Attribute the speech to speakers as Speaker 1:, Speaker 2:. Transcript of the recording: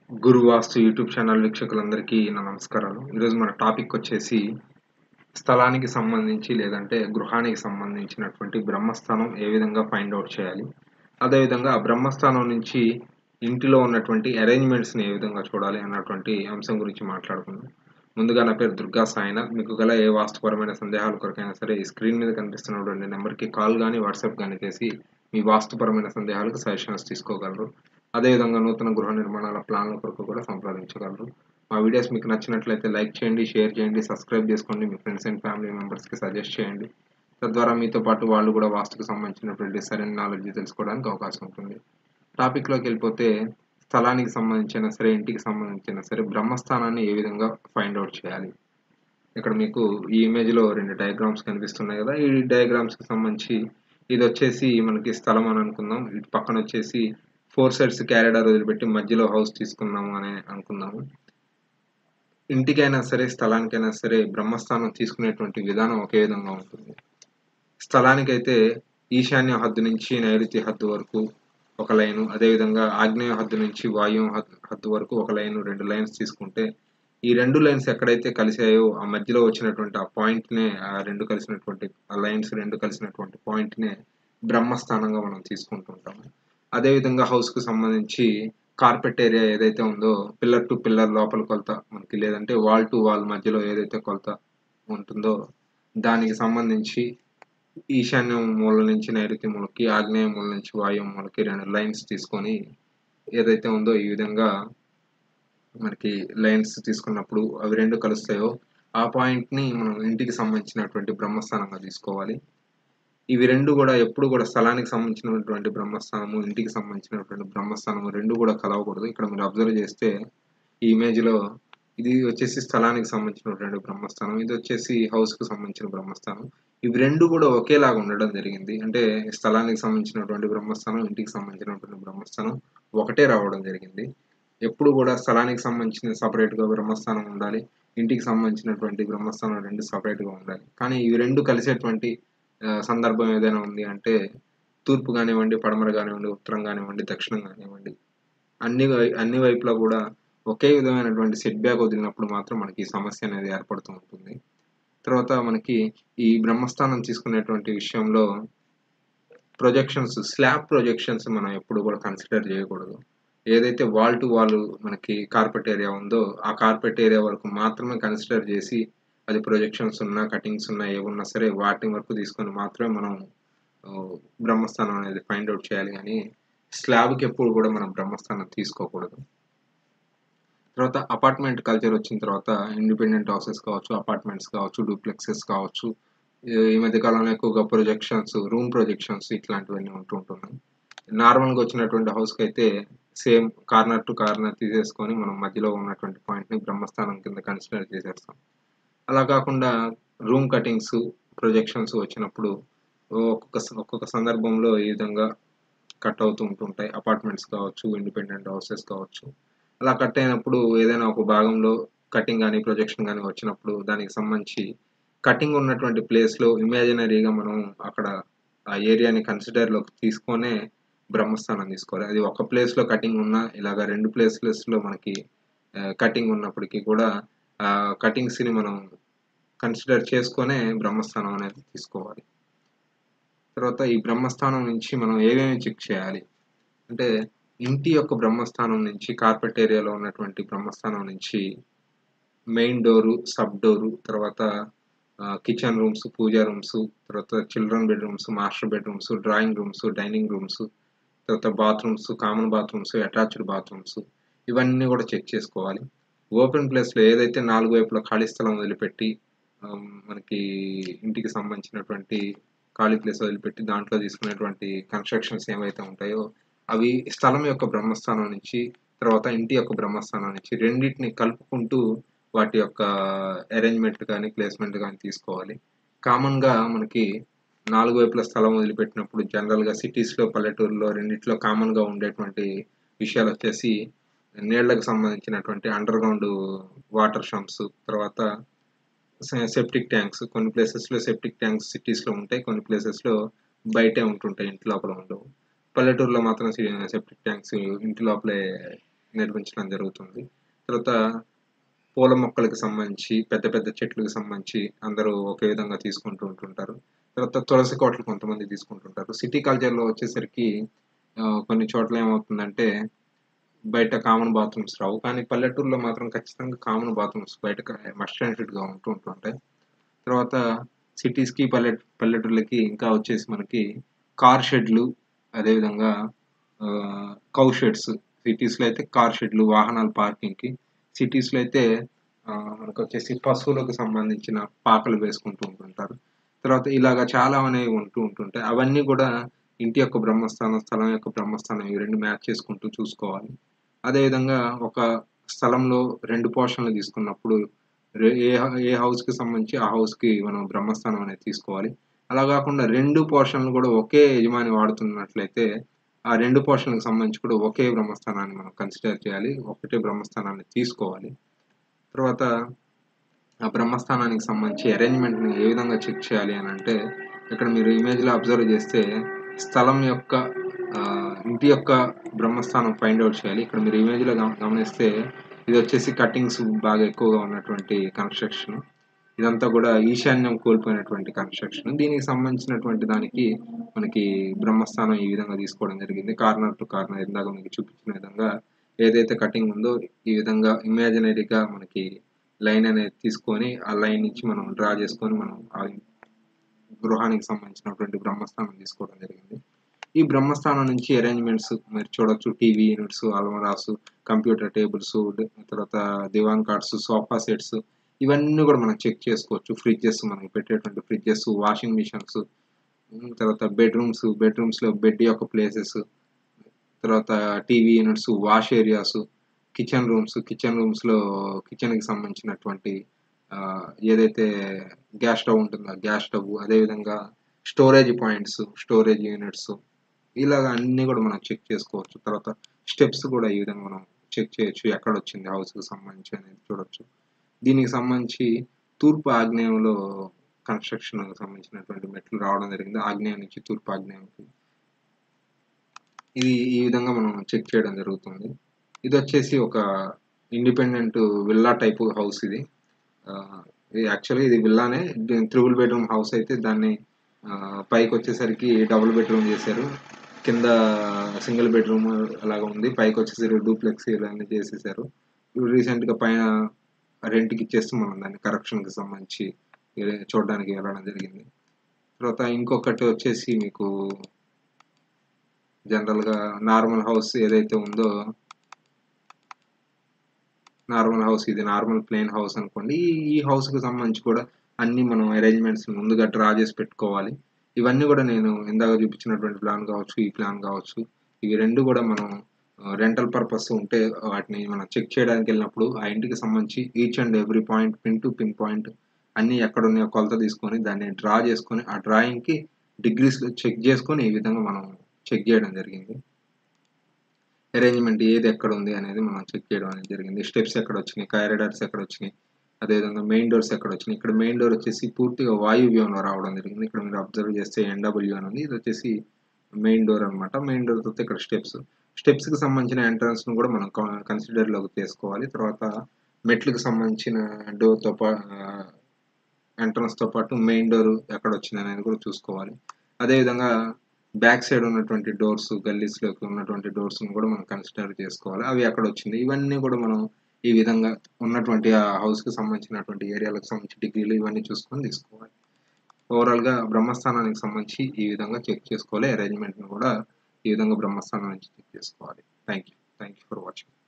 Speaker 1: గురు వాస్తు YouTube channel వీక్షకులందరికీ నా నమస్కారాలు. ఈరోజు మన టాపిక్ వచ్చేసి స్థలానికి సంబంధించి లేదంటే గృహానికి సంబంధించినటువంటి బ్రహ్మస్థానం ఏ విధంగా ఫైండ్ ఔట్ చేయాలి? అదేవిధంగా ఆ బ్రహ్మస్థానం నుంచి ఇంటిలో ఉన్నటువంటి అరేంజ్‌మెంట్స్‌ని ఏ విధంగా చూడాలి అన్నటువంటి అంశం గురించి మాట్లాడుకుందాం. ముందుగా నా పేరు దుర్గా సాయినాథ్. మీకు గల ఏ వాస్తుపరమైన సందేహాల కొరకైనా సరే ఈ స్క్రీన్ మీద కనిపిస్తున్నటువంటి నంబర్‌కి కాల్ గాని, వాట్సాప్ గాని చేసి మీ వాస్తుపరమైన సందేహాలకు సజెషన్స్ తీసుకోగలరు. అదేవిధంగా నూతన గృహ నిర్మాణాల ప్లాన్ల కొరకు కూడా సంప్రదించగలరు. మా వీడియోస్ మీకు నచ్చినట్లయితే లైక్ చేయండి, షేర్ చేయండి, సబ్స్క్రైబ్ చేసుకోండి. మీ ఫ్రెండ్స్ అండ్ ఫ్యామిలీ మెంబర్స్‌కి సజెస్ట్ చేయండి. తద్వారా మీతో పాటు వాళ్ళు కూడా వాస్తుకు సంబంధించినటువంటి సరైన నాలెడ్జ్ తెలుసుకోవడానికి అవకాశం ఉంటుంది. టాపిక్‌లోకెళ్ళిపోతే స్థలానికి సంబంధించైనా సరే, ఇంటికి సంబంధించైనా సరే బ్రహ్మస్థానాన్ని ఏ విధంగా ఫైండ్ ఔట్ చేయాలి? ఇక్కడ మీకు ఈ ఇమేజ్‌లో 2 డయాగ్రామ్స్ కనిపిస్తున్నాయి గదా! ఈ డయాగ్రామ్స్‌కి సంబంధించి ఇదొచ్చేసి మనకి స్థలం అని అనుకుందాం. ఇటు పక్కనొచ్చేసి 4 సైడ్స్ కారిడార్ వదిలిపెట్టి మధ్యలో హౌస్ తీసుకున్నాము అని అనుకుందాము. ఇంటికైనా సరే, స్థలానికైనా సరే బ్రహ్మస్థానం తీసుకునేటువంటి విధానం ఒకే విధంగా ఉంటుంది. స్థలానికైతే ఈశాన్య హద్దు నుంచి నైరుతి హద్దు వరకు ఒక లైను, అదేవిధంగా ఆగ్నేయ హద్దు నుంచి వాయువ్య హద్దు వరకు ఒక లైను, 2 లైన్స్ తీసుకుంటే ఈ 2 లైన్స్ ఎక్కడైతే కలిసాయో ఆ మధ్యలో వచ్చినటువంటి ఆ పాయింట్‌నే ఆ 2 కలిసినటువంటి ఆ లైన్స్ 2 కలిసినటువంటి పాయింట్‌నే బ్రహ్మస్థానంగా మనం తీసుకుంటూ ఉంటాము. అదేవిధంగా హౌస్‌కి సంబంధించి కార్పెట్ ఏరియా ఏదైతే ఉందో పిల్లర్ టు పిల్లర్ లోపల కొలత మనకి లేదంటే వాల్ టు వాల్ మధ్యలో ఏదైతే కొలత ఉంటుందో దానికి సంబంధించి ఈశాన్యం మూల నుంచి నైరుతి మూలకి, ఆగ్నేయ మూల నుంచి వాయువ్య మూలకి 2 లైన్స్ తీసుకొని ఏదైతే ఉందో ఈ విధంగా మనకి లైన్స్ తీసుకున్నప్పుడు అవి 2 కలుస్తాయో ఆ పాయింట్‌ని మనం ఇంటికి సంబంధించినటువంటి బ్రహ్మస్థానంగా తీసుకోవాలి. ఇవి 2 గూడా ఎప్పుడు గూడా స్థలానికి సంబంధించినటువంటి బ్రహ్మస్థానము, ఇంటికి సంబంధించినటువంటి బ్రహ్మస్థానము 2 గూడా కలవకూడదు. ఇక్కడ మీరు అబ్జర్వ్ చేస్తే ఈ ఇమేజ్‌లో ఇది వచ్చేసి స్థలానికి సంబంధించినటువంటి బ్రహ్మస్థానం. ఇదొచ్చేసి హౌస్‌కి సంబంధించిన బ్రహ్మస్థానం. ఇవి 2 గూడా ఒకేలాగా ఉండడం జరిగింది. అంటే స్థలానికి సంబంధించినటువంటి బ్రహ్మస్థానం, ఇంటికి సంబంధించినటువంటి బ్రహ్మస్థానం ఒకటే రావడం జరిగింది. ఎప్పుడు గూడా స్థలానికి సంబంధించిన సెపరేట్‌గా బ్రహ్మస్థానం ఉండాలి. ఇంటికి సంబంధించినటువంటి బ్రహ్మస్థానం 2 సెపరేట్‌గా ఉండాలి. కానీ ఇవి 2 కలిసేటువంటి సందర్భం ఏదైనా ఉంది అంటే తూర్పు గానివ్వండి, పడమర గానివ్వండి, ఉత్తరం గానివ్వండి, దక్షిణం గానివ్వండి అన్ని వైపులా గూడా ఒకే విధమైనటువంటి సెట్ బ్యాక్ వదిలినప్పుడు మాత్రం మనకి ఈ సమస్య అనేది ఏర్పడుతూ ఉంటుంది. తర్వాత మనకి ఈ బ్రహ్మస్థానం తీసుకునేటువంటి విషయంలో స్లాబ్ ప్రొజెక్షన్స్ మనం ఎప్పుడు కూడా కన్సిడర్ చేయకూడదు. ఏదైతే వాల్ టు వాల్ మనకి కార్పెట్ ఏరియా ఉందో, ఆ కార్పెట్ ఏరియా వరకు మాత్రమే కన్సిడర్ చేసి, అది ప్రొజెక్షన్స్ ఉన్నా, కటింగ్స్ ఉన్నా, ఏవున్నా సరే వాటి వరకు తీసుకొని మాత్రమే మనం బ్రహ్మస్థానం అనేది ఫైండ్ ఔట్ చేయాలి గానీ, స్లాబ్‌కి ఎప్పుడు కూడా మనం బ్రహ్మస్థానం తీసుకోకూడదు. తర్వాత అపార్ట్మెంట్ కల్చర్ వచ్చిన తర్వాత ఇండిపెండెంట్ హౌసెస్ కావచ్చు, అపార్ట్మెంట్స్ కావచ్చు, డూప్లెక్సెస్ కావచ్చు. ఈ మధ్య కాలంలో ఎక్కువగా రూమ్ ప్రొజెక్షన్స్ ఇట్లాంటివన్నీ ఉంటున్నాయి. నార్మల్‌గా వచ్చినటువంటి హౌస్‌కైతే సేమ్ కార్నర్ టు కార్నర్ తీసేసుకొని మనం మధ్యలో ఉన్నటువంటి పాయింట్‌ని బ్రహ్మస్థానం కింద కన్సిడర్ చేసేస్తాం. అలా కాకుండా రూమ్ కటింగ్స్, ప్రొజెక్షన్స్ వచ్చినప్పుడు ఒక్కొక్క సందర్భంలో ఈ విధంగా కట్ అవుతూ ఉంటుంటాయి. అపార్ట్మెంట్స్ కావచ్చు, ఇండిపెండెంట్ హౌసెస్ కావచ్చు. అలా కట్ అయినప్పుడు ఏదైనా ఒక భాగంలో కటింగ్ గాని, ప్రొజెక్షన్ గాని వచ్చినప్పుడు దానికి సంబంధించి కటింగ్ ఉన్నటువంటి ప్లేస్‌లో ఇమాజినరీగా మనం అక్కడ ఆ ఏరియాని కన్సిడర్‌లోకి తీసుకొనే బ్రహ్మస్థానం తీసుకోవాలి. అది ఒక ప్లేస్‌లో కటింగ్ ఉన్నా ఇలాగ 2 ప్లేసెస్‌లో మనకి కటింగ్ ఉన్నప్పటికీ కూడా కటింగ్స్‌ని మనం కన్సిడర్ చేసుకొనే బ్రహ్మస్థానం అనేది తీసుకోవాలి. తర్వాత ఈ బ్రహ్మస్థానం నుంచి మనం ఏమేమి చెక్ చేయాలి? అంటే ఇంటి యొక్క బ్రహ్మస్థానం నుంచి కార్పెట్ ఏరియాలో ఉన్నటువంటి బ్రహ్మస్థానం నుంచి మెయిన్ డోరు, సబ్ డోరు, తర్వాత కిచెన్ రూమ్స్, పూజా రూమ్స్, తర్వాత children bedrooms, master bedrooms, drawing rooms, dining rooms, తర్వాత bathrooms, common bathrooms, attached bathrooms ఇవన్నీ గూడా చెక్ చేసుకోవాలి. ఓపెన్ ప్లేస్‌లో ఏదైతే 4 వైపులా ఖాళీ స్థలం వదిలిపెట్టి మనకి ఇంటికి సంబంధించినటువంటి ఖాళీ ప్లేస్ వదిలిపెట్టి దాంట్లో తీసుకునేటువంటి కన్‌స్ట్రక్షన్స్ ఏవైతే ఉంటాయో అవి స్థలం యొక్క బ్రహ్మస్థానం నుంచి, తర్వాత ఇంటి యొక్క బ్రహ్మస్థానం నుంచి రెండిటిని కలుపుకుంటూ వాటి యొక్క అరేంజ్‌మెంట్ గాని, ప్లేస్‌మెంట్ గాని తీసుకోవాలి. కామన్‌గా మనకి 4 వైపుల స్థలం వదిలిపెట్టినప్పుడు జనరల్‌గా సిటీస్‌లో, పల్లెటూరులో రెండిట్లో కామన్‌గా ఉండేటువంటి విషయాలొచ్చేసి నీళ్ళకి సంబంధించినటువంటి అండర్‌గ్రౌండ్ వాటర్ షంప్స్, తర్వాత సెప్టిక్ ట్యాంక్స్. కొన్ని ప్లేసెస్‌లో సెప్టిక్ ట్యాంక్స్ సిటీస్‌లో ఉంటాయి. కొన్ని ప్లేసెస్‌లో బయటే ఉంటుంటాయి. ఇంటి లోపల ఉండవు. పల్లెటూరులో మాత్రం సెప్టిక్ ట్యాంక్స్ ఇంటి లోపలే నిర్మించడం జరుగుతుంది. తర్వాత పూల మొక్కలకి సంబంధించి, పెద్ద పెద్ద చెట్లకు సంబంధించి అందరూ ఒకే విధంగా తీసుకుంటూ ఉంటుంటారు. తర్వాత తులసి కోటలు కొంతమంది తీసుకుంటుంటారు. సిటీ కల్చర్‌లో వచ్చేసరికి కొన్ని చోట్ల ఏమవుతుందంటే బయట కామన్ బాత్రూమ్స్ రావు. కానీ పల్లెటూరులో మాత్రం ఖచ్చితంగా కామన్ బాత్రూమ్స్ బయట మస్ట్ అండ్ షుడ్‌గా ఉంటుంటాయి. తర్వాత సిటీస్‌కి, పల్లెటూర్లకి ఇంకా వచ్చేసి మనకి కార్ షెడ్‌లు, అదేవిధంగా కౌ షెడ్స్. సిటీస్‌లో అయితే కార్ షెడ్‌లు, వాహనాల పార్కింగ్‌కి. సిటీస్‌లో అయితే మనకొచ్చేసి పశువులకు సంబంధించిన పాకలు వేసుకుంటూ ఉంటుంటారు. తర్వాత ఇలాగ చాలా అనేవి ఉంటుంటాయి. అవన్నీ కూడా ఇంటి యొక్క బ్రహ్మస్థానం, స్థలం యొక్క బ్రహ్మస్థానం ఇవి 2 మ్యాచ్ చేసుకుంటూ చూసుకోవాలి. అదేవిధంగా ఒక స్థలంలో 2 పోర్షన్‌లు తీసుకున్నప్పుడు ఏ హౌస్‌కి సంబంధించి ఆ హౌస్‌కి మనం బ్రహ్మస్థానం అనేది తీసుకోవాలి. అలా గాకుండా 2 పోర్షన్‌లు గూడా ఒకే యజమాని వాడుతున్నట్లయితే, ఆ 2 పోర్షన్‌లకు సంబంధించి కూడా ఒకే బ్రహ్మస్థానాన్ని మనం కన్సిడర్ చేయాలి. ఒకటే బ్రహ్మస్థానాన్ని తీసుకోవాలి. తర్వాత ఆ బ్రహ్మస్థానానికి సంబంధించి అరేంజ్‌మెంట్‌ని ఏ విధంగా చెక్ చేయాలి అనంటే, ఇక్కడ మీరు ఇమేజ్‌లో అబ్జర్వ్ చేస్తే స్థలం యొక్క ఇంటి యొక్క బ్రహ్మస్థానం ఫైండ్ ఔట్ చేయాలి. ఇక్కడ మీరు ఇమేజ్‌లో గమనిస్తే ఇదొచ్చేసి కట్టింగ్స్ బాగా ఎక్కువగా ఉన్నటువంటి కన్‌స్ట్రక్షన్. ఇదంతా గూడా ఈశాన్యం కోల్పోయినటువంటి కన్‌స్ట్రక్షన్. దీనికి సంబంధించినటువంటి దానికి మనకి బ్రహ్మస్థానం ఈ విధంగా తీసుకోవడం జరిగింది. కార్నర్ టు కార్నర్ ఇందాక మీకు చూపించిన విధంగా ఏదైతే కటింగ్ ఉందో ఈ విధంగా ఇమాజినరీగా మనకి లైన్ అనేది తీసుకొని, ఆ లైన్ నుంచి మనం డ్రా చేసుకొని మనం ఆ గృహానికి సంబంధించినటువంటి బ్రహ్మస్థానం తీసుకోవడం జరిగింది. ఈ బ్రహ్మస్థానం నుంచి అరేంజ్‌మెంట్స్ మీరు చూడొచ్చు. టీవీ యూనిట్స్, అల్మరాస్, కంప్యూటర్ టేబుల్స్, తర్వాత దివాన్ కాట్స్, సోఫా సెట్స్ ఇవన్నీ గూడా మనం చెక్ చేసుకోవచ్చు. ఫ్రిడ్జెస్ మనకి పెట్టేటువంటి ఫ్రిడ్జెస్, వాషింగ్ మిషన్స్, తర్వాత బెడ్‌రూమ్స్‌లో బెడ్ యొక్క ప్లేసెస్, తర్వాత TV units, wash areas, kitchen రూమ్స్‌లో కిచెన్‌కి సంబంధించినటువంటి ఏదైతే గ్యాస్ స్టవ్ ఉంటుందో, ఆ గ్యాస్ స్టవ్ అదేవిధంగా స్టోరేజ్ పాయింట్స్, స్టోరేజ్ యూనిట్స్ ఇలాగ అన్నీ గూడా మనం చెక్ చేసుకోవచ్చు. తర్వాత స్టెప్స్ గూడా ఈ విధంగా మనం చెక్ చేయొచ్చు. ఎక్కడొచ్చింది హౌస్‌కి సంబంధించి అనేది చూడొచ్చు. దీనికి సంబంధించి తూర్పు ఆగ్నేయంలో కన్‌స్ట్రక్షన్‌కి సంబంధించినటువంటి మెట్లు రావడం జరిగింది. ఆగ్నేయం నుంచి తూర్పు ఆగ్నేయంకి. ఇది ఈ విధంగా మనం చెక్ చేయడం జరుగుతుంది. ఇదొచ్చేసి ఒక ఇండిపెండెంట్ విల్లా టైపు హౌస్ ఇది. యాక్చువల్‌గా ఇది విల్లానే. త్రిబుల్ బెడ్‌రూమ్ హౌస్ అయితే దాన్ని పైకొచ్చేసరికి డబుల్ బెడ్‌రూమ్ చేశారు. కింద సింగిల్ బెడ్‌రూమ్ అలాగా ఉంది. పైకొచ్చేసరికి డూప్లెక్స్ ఇవన్నీ చేసేసారు. రీసెంట్‌గా పైన రెంట్‌కి ఇచ్చేస్తూ మనం దాన్ని కరెక్షన్‌కి సంబంధించి చూడడానికి వెళ్ళడం జరిగింది. తర్వాత ఇంకొకటి వచ్చేసి మీకు జనరల్‌గా నార్మల్ హౌస్ ఏదైతే ఉందో ఇది నార్మల్ ప్లెయిన్ హౌస్ అనుకోండి. ఈ హౌస్‌కి సంబంధించి కూడా అన్నీ మనం అరేంజ్‌మెంట్స్ ముందుగా డ్రా చేసి పెట్టుకోవాలి. ఇవన్నీ గూడా నేను ఇందాక చూపించినటువంటి ప్లాన్ కావచ్చు, ఈ ప్లాన్ కావచ్చు. ఇవి 2 గూడా మనం రెంటల్ పర్పస్ ఉంటే వాటిని మనం చెక్ చేయడానికెళ్ళినప్పుడు ఆ ఇంటికి సంబంధించి each and every point pin to pin point అన్నీ ఎక్కడున్నాయో కొలత తీసుకొని దాన్ని డ్రా చేసుకొని ఆ డ్రాయింగ్‌కి డిగ్రీస్‌లో చెక్ చేసుకొని ఈ విధంగా మనం చెక్ చేయడం జరిగింది. అరేంజ్‌మెంట్ ఏది ఎక్కడుంది అనేది మనం చెక్ చేయడం అనేది జరిగింది. స్టెప్స్ ఎక్కడొచ్చినాయి, కారిడార్స్ ఎక్కడొచ్చినాయి, అదేవిధంగా మెయిన్ డోర్స్ ఎక్కడొచ్చినాయి. ఇక్కడ మెయిన్ డోర్ వచ్చేసి పూర్తిగా వాయువ్యంలో రావడం జరిగింది. ఇక్కడ మీరు అబ్జర్వ్ చేస్తే ఎన్‌డబ్ల్యూ అని ఉంది. ఇదొచ్చేసి మెయిన్ డోర్ అనమాట. మెయిన్ డోర్ తర్వాత ఇక్కడ స్టెప్స్. స్టెప్స్‌కి సంబంధించిన ఎంట్రన్స్‌ను కూడా మనం కన్సిడర్‌లోకి చేసుకోవాలి. తర్వాత మెట్లుకి సంబంధించిన డోర్‌తో ఎంట్రన్స్‌తో పాటు మెయిన్ డోర్ ఎక్కడొచ్చిందనేది కూడా చూసుకోవాలి. అదేవిధంగా బ్యాక్ సైడ్ ఉన్నటువంటి డోర్స్, గల్లీస్‌లోకి ఉన్నటువంటి డోర్స్‌ని కూడా మనం కన్సిడర్ చేసుకోవాలి. అవి ఎక్కడొచ్చింది. ఇవన్నీ కూడా మనం ఈ విధంగా ఉన్నటువంటి ఆ హౌస్‌కి సంబంధించినటువంటి ఏరియాలకు సంబంధించి డిగ్రీలు ఇవన్నీ చూసుకొని తీసుకోవాలి. ఓవరాల్‌గా బ్రహ్మస్థానానికి సంబంధించి ఈ విధంగా చెక్ చేసుకోవాలి. అరేంజ్‌మెంట్‌ని కూడా ఈ విధంగా బ్రహ్మస్థానం నుంచి చెక్ చేసుకోవాలి. Thank you for watching.